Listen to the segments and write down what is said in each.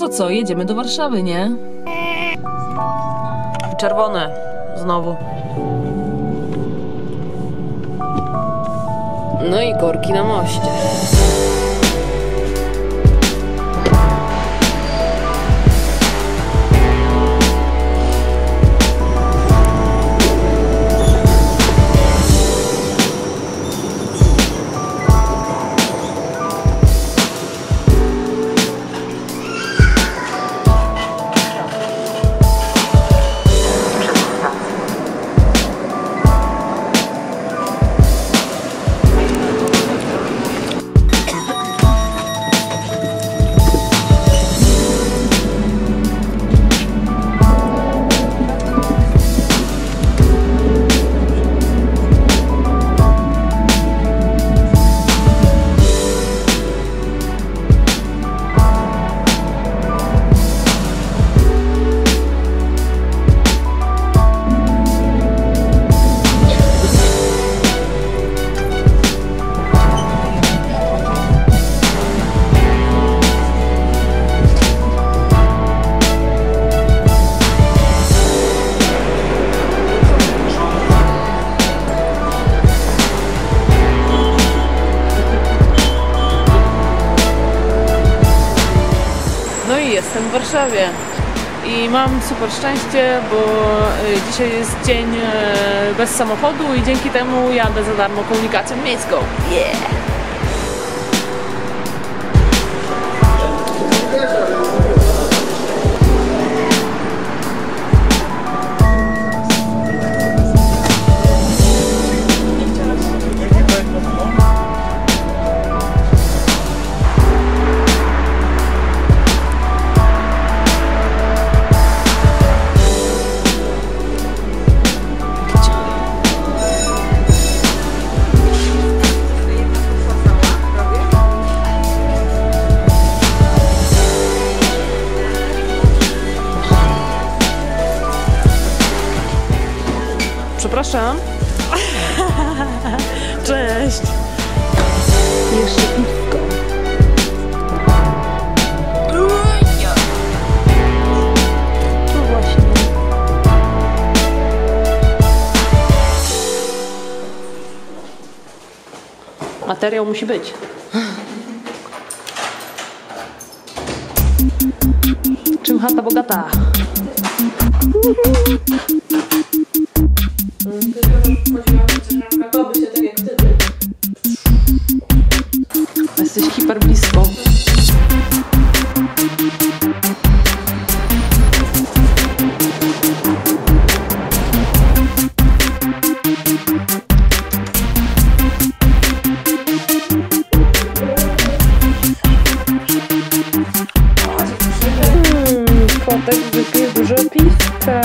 To co, jedziemy do Warszawy, nie? Czerwone. Znowu. No i korki na moście. Jestem w Warszawie i mam super szczęście, bo dzisiaj jest dzień bez samochodu i dzięki temu jadę za darmo komunikacją miejską. Yeah! Przepraszam. Cześć. Jeszcze piwko. No właśnie. Materiał musi być. Czym chata bogata? Chodziłam, się tak jak wtedy. Jesteś hiper blisko. Kotek wypije dużo piwka.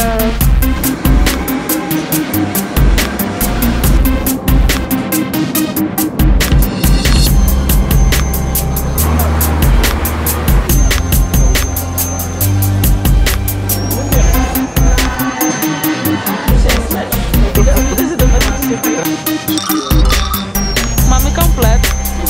Mamy komplet.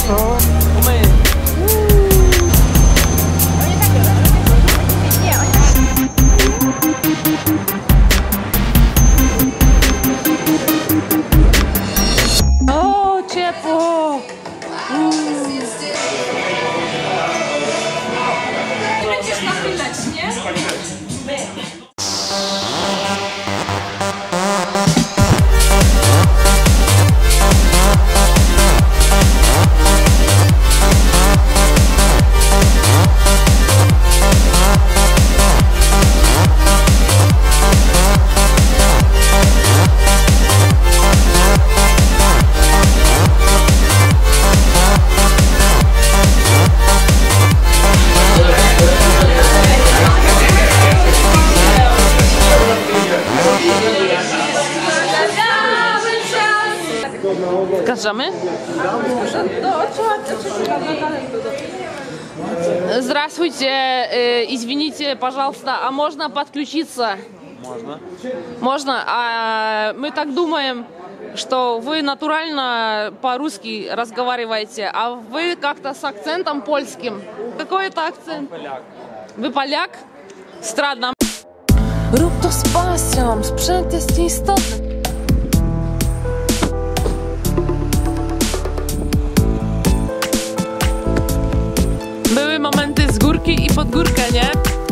O, ciepło. Będziesz nachylać, nie? Zgadzamy? Здравствуйте, извините, пожалуйста, а можно подключиться? Можно. Можно. А мы так думаем, что вы натурально по-русски разговариваете, а вы как-то с акцентом польским. Какой это акцент? Поляк. Wypaliak? Stradam. Rób to z pasją, sprzęt jest nieistotny. Były momenty z górki i pod górkę, nie?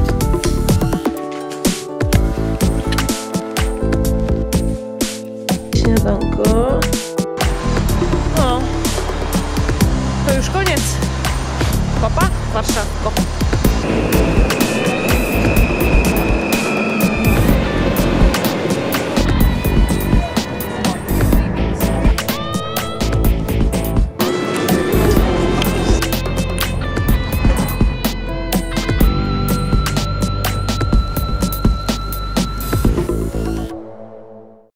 Śniadanko. O, to już koniec. Papa, Warszawko.